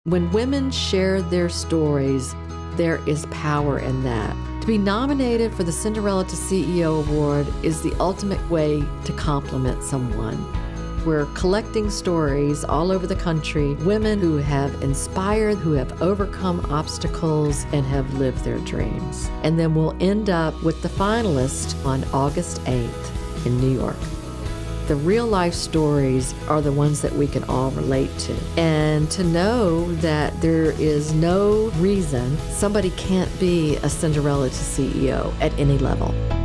When women share their stories, there is power in that. To be nominated for the Cinderella to CEO Award is the ultimate way to compliment someone. We're collecting stories all over the country, women who have inspired, who have overcome obstacles, and have lived their dreams. And then we'll end up with the finalists on August 8th in New York. The real life stories are the ones that we can all relate to. And to know that there is no reason somebody can't be a Cinderella to CEO at any level.